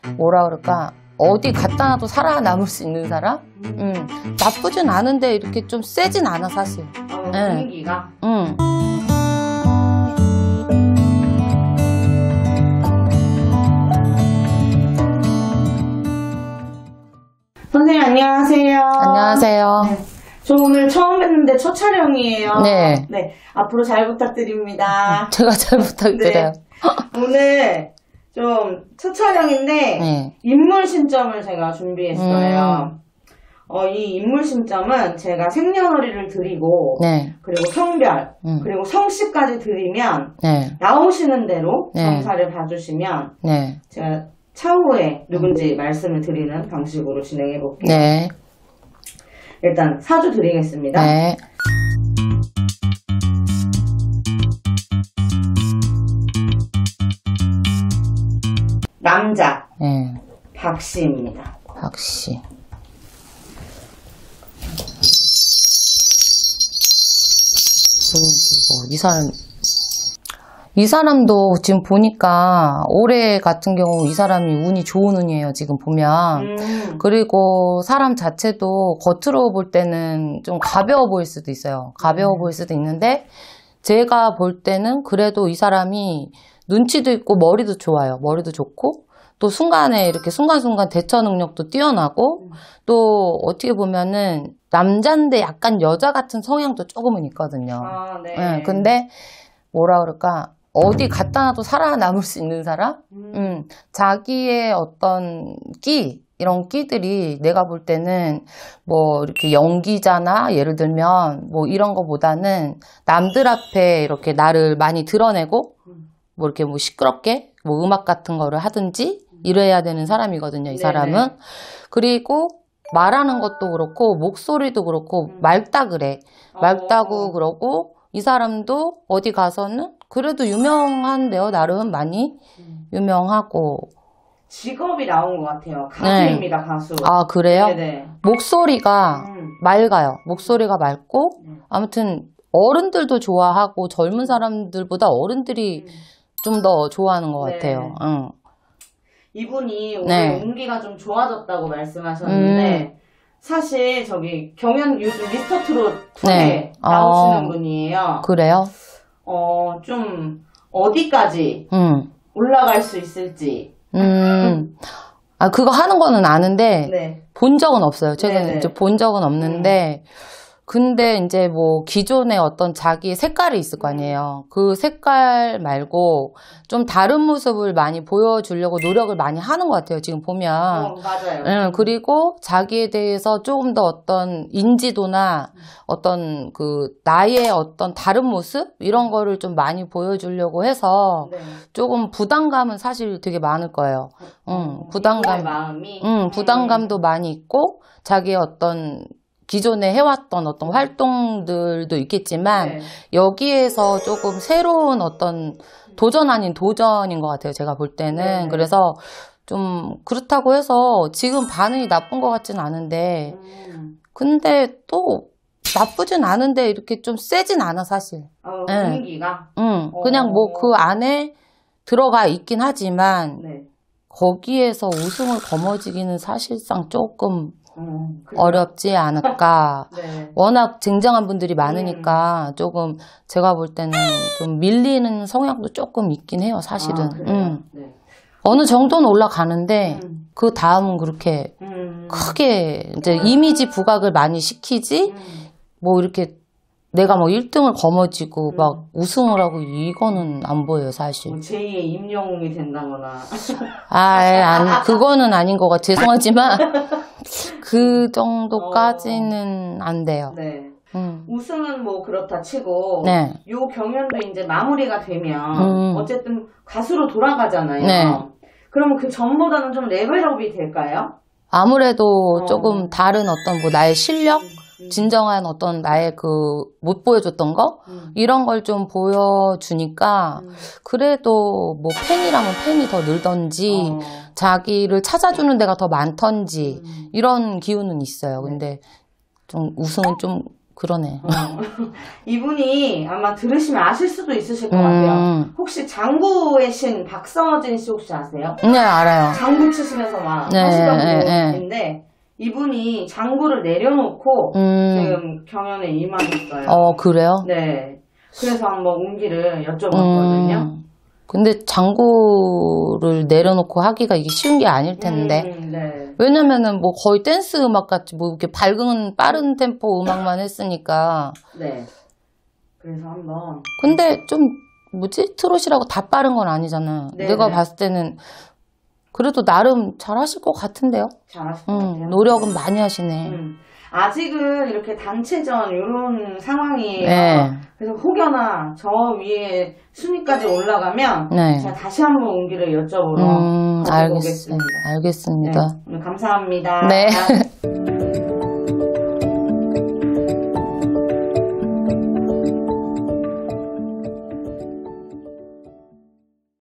뭐라 그럴까? 어디 갖다 놔도 살아남을 수 있는 사람? 나쁘진 않은데 이렇게 좀 세진 않아, 사실. 분위기가? 선생님, 안녕하세요. 안녕하세요. 네. 저 오늘 처음 뵀는데 첫 촬영이에요. 네. 네. 앞으로 잘 부탁드립니다. 제가 잘 부탁드려요. 네. 오늘 좀 첫 촬영인데, 네. 인물 신점을 제가 준비했어요. 이 인물 신점은 제가 생년월일을 드리고, 네. 그리고 성별, 그리고 성씨까지 드리면, 네. 나오시는 대로 네. 점사를 봐주시면, 네. 제가 차후에 누군지 말씀을 드리는 방식으로 진행해 볼게요. 네. 일단 사주 드리겠습니다. 네. 남자, 네. 박씨입니다. 박씨. 이 사람도 지금 보니까 올해 같은 경우 이 사람이 운이 좋은 운이에요, 지금 보면. 그리고 사람 자체도 겉으로 볼 때는 좀 가벼워 보일 수도 있어요. 가벼워 보일 수도 있는데 제가 볼 때는 그래도 이 사람이 눈치도 있고 머리도 좋아요. 머리도 좋고 또 순간에 이렇게 순간순간 대처 능력도 뛰어나고 또 어떻게 보면은 남잔데 약간 여자 같은 성향도 조금은 있거든요. 네. 네, 근데 뭐라 그럴까? 어디 갖다 놔도 살아남을 수 있는 사람? 자기의 어떤 이런 끼들이 내가 볼 때는 뭐 이렇게 연기자나 예를 들면 뭐 이런 거보다는 남들 앞에 이렇게 나를 많이 드러내고 뭐 이렇게 뭐 시끄럽게 뭐 음악 같은 거를 하든지 이래야 되는 사람이거든요, 이 사람은. 네네. 그리고 말하는 것도 그렇고 목소리도 그렇고 맑다 그래. 맑다고 그러고 이 사람도 어디 가서는 그래도 유명한데요, 나름 많이 유명하고. 직업이 나온 것 같아요. 가수입니다, 가수. 아, 그래요? 네네. 목소리가 맑아요. 목소리가 맑고 아무튼 어른들도 좋아하고 젊은 사람들보다 어른들이 좀 더 좋아하는 것 같아요. 응. 이분이 올해 네. 운기가 좀 좋아졌다고 말씀하셨는데 사실 저기 경연 요즘 미스터 트롯 2에 네. 나오시는 분이에요. 그래요? 좀 어디까지 올라갈 수 있을지. 아, 그거 하는 거는 아는데 네. 본 적은 없어요. 제가 네네. 이제 본 적은 없는데 근데 이제 뭐 기존에 어떤 자기 색깔이 있을 거 아니에요. 그 색깔 말고 좀 다른 모습을 많이 보여주려고 노력을 많이 하는 것 같아요. 지금 보면. 맞아요. 그리고 자기에 대해서 조금 더 어떤 인지도나 어떤 그 나의 어떤 다른 모습 이런 거를 좀 많이 보여주려고 해서 네. 조금 부담감은 사실 되게 많을 거예요. 부담감, 마음이. 부담감도 많이 있고 자기의 어떤 기존에 해왔던 어떤 활동들도 있겠지만 네. 여기에서 조금 새로운 어떤 도전 아닌 도전인 것 같아요. 제가 볼 때는. 네. 그래서 좀 그렇다고 해서 지금 반응이 나쁜 것 같진 않은데 근데 또 나쁘진 않은데 이렇게 좀 세진 않아, 사실. 분위기가? 그냥 뭐 그 안에 들어가 있긴 하지만 네. 거기에서 우승을 거머쥐기는 사실상 조금 어렵지 않을까. 네. 워낙 쟁쟁한 분들이 많으니까 조금 제가 볼 때는 좀 밀리는 성향도 조금 있긴 해요, 사실은. 네. 어느 정도는 올라가는데 그 다음은 그렇게 크게 이제 이미지 부각을 많이 시키지 뭐 이렇게 내가 뭐 1등을 거머쥐고 막 우승을 하고 이거는 안 보여요, 사실. 뭐 제2의 임영웅이 된다거나. 그거는 아닌 것 같아요. 죄송하지만 그 정도까지는 안 돼요. 네. 우승은 뭐 그렇다 치고 네. 요 경연도 이제 마무리가 되면 어쨌든 가수로 돌아가잖아요. 네. 그러면 그 전보다는 좀 레벨업이 될까요? 아무래도 조금 다른 어떤 뭐 나의 실력? 진정한 어떤 나의 그 못 보여줬던 거? 이런 걸 좀 보여주니까 그래도 뭐 팬이라면 팬이 더 늘던지 자기를 찾아주는 데가 더 많던지 이런 기운은 있어요. 근데 좀 우승은 좀 그러네. 이분이 아마 들으시면 아실 수도 있으실 것 같아요. 혹시 장구의 신 박성진 씨 혹시 아세요? 네, 알아요. 장구 치시면서 막 네, 하시던 네, 분인데 이분이 장구를 내려놓고 지금 경연에 임하셨어요. 그래요? 네. 그래서 한번 운기를 여쭤봤거든요. 근데 장구를 내려놓고 하기가 이게 쉬운 게 아닐 텐데. 네. 왜냐면은 뭐 거의 댄스 음악 같이 뭐 이렇게 밝은 빠른 템포 음악만 했으니까. 네. 그래서 한번. 근데 좀 뭐지? 트롯이라고 다 빠른 건 아니잖아. 네, 내가 네. 봤을 때는 그래도 나름 잘하실 것 같은데요? 잘하실 것 같아요. 노력은 많이 하시네. 아직은 이렇게 단체전 이런 상황이에요. 네. 그래서 혹여나 저 위에 순위까지 올라가면 네. 제가 다시 한번 운기를 여쭤보러 가보겠습니다. 알겠습니다. 네, 오늘 감사합니다. 네.